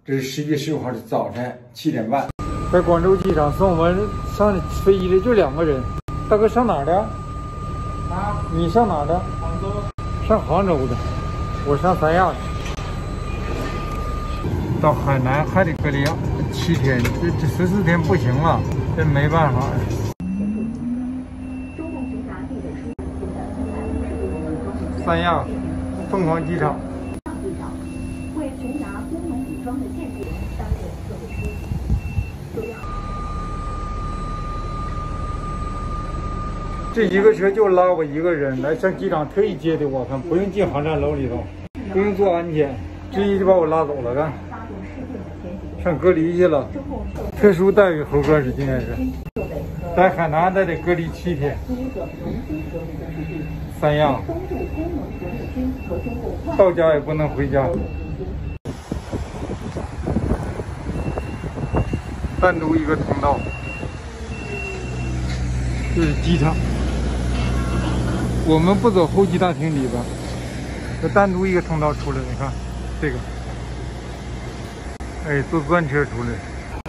这是11月15号的早晨7点半， 在广州机场送我们上飞机的就2个人。大哥上哪儿的？啊？你上哪儿的？杭州。上杭州的，我上三亚的。到海南还得隔离7天，这14天不行了，这没办法。三亚凤凰机场。为擒拿工农武装的间谍担任特别书记。这一个车就拉我一个人来上机场，特意接的我，看不用进航站楼里头，不用做安检，直接就把我拉走了，看上隔离去了。特殊待遇，猴哥是今天是在海南还得隔离7天。三亚到家也不能回家，单独一个通道，这是机场。我们不走候机大厅里边，这单独一个通道出来，你看这个，哎，坐专车出来。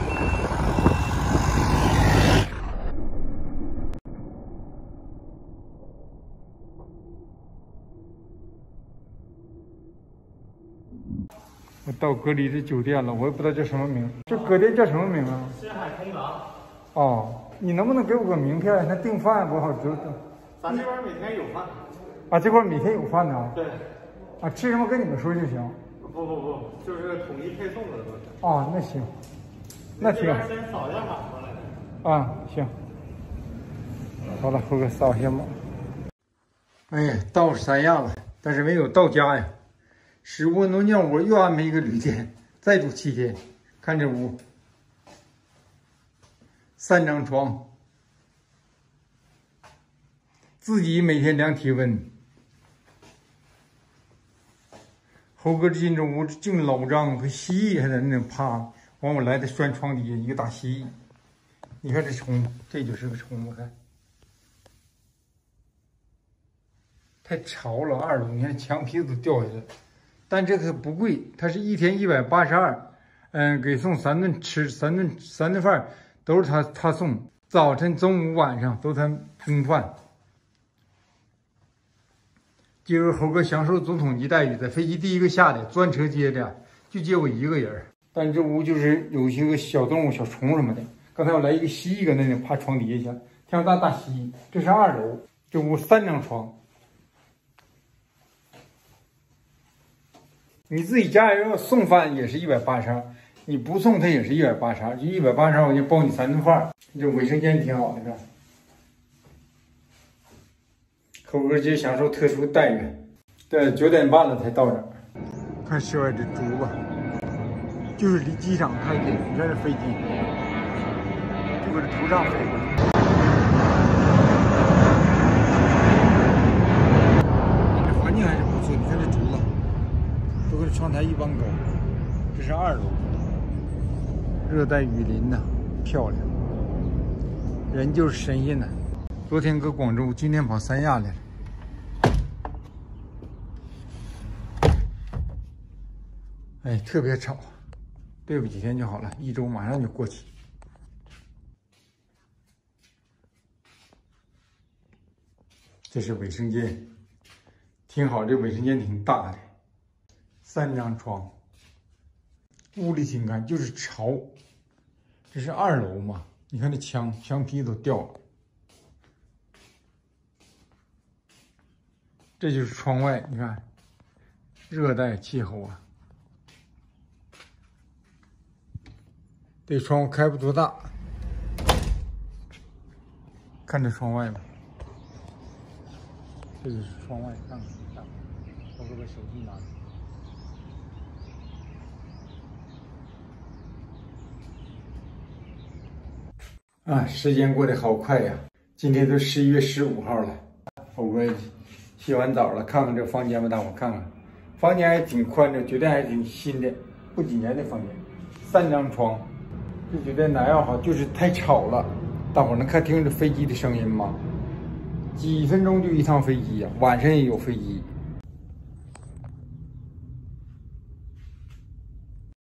我到隔离的酒店了，我也不知道叫什么名。这酒店叫什么名啊？深海城廊。哦，你能不能给我个名片？那订饭不好知道。 咱这边每天有饭。 啊，这块每天有饭呢？ 对。 啊，吃什么跟你们说就行。 不，就是统一配送的都是。 哦，那行，那挺好。 先扫一下码过来。 啊，行。好了，猴哥扫一下码。哎呀，到三亚了，但是没有到家呀。15分钟让我又安排一个旅店，再住7天。看这屋，3张床，自己每天量体温。猴哥进这屋净老张和蜥蜴还在那趴，完我来的拴床底下一个大蜥蜴。你看这虫，这就是个虫，我看太潮了。2楼你看墙皮都掉下来了。但这个不贵，它是1天182，给送3顿吃，3顿饭都是他送，早晨、中午、晚上都他供饭。今儿猴哥享受总统级待遇，在飞机第一个下的，专车接的，就接我一个人。但这屋就是有些个小动物、小虫什么的。刚才我来一个蜥蜴搁那里趴床底下去，天大蜥蜴。这是2楼，这屋3张床。你自己家人要送饭也是182，你不送他也是182，就182我就包你3顿饭。这卫生间挺好的，看。猴哥今享受特殊待遇，对，9点半了才到这儿。看室外这猪吧，就是离机场太近，你看这飞机就搁这头上飞的。这环境还是不错，你看这竹子。都跟窗台一般高，这是2楼，热带雨林呐，漂亮，人就是神仙呐。昨天搁广州，今天跑三亚来了。哎，特别吵，对付几天就好了，1周马上就过去。这是卫生间，挺好，这卫生间挺大的。3张床，屋里挺干，就是潮。这是2楼嘛？你看这墙皮都掉了。这就是窗外，你看，热带气候啊。这窗户开不多大，看这窗外吧。这就是窗外，看看，我这个手机拿着。啊，时间过得好快呀！今天都11月15号了。我洗完澡了，看看这房间吧，大伙看看，房间还挺宽敞，酒店还挺新的，不几年的房间，3张床。这酒店哪样好，就是太吵了。大伙能听着飞机的声音吗？几分钟就一趟飞机呀，晚上也有飞机。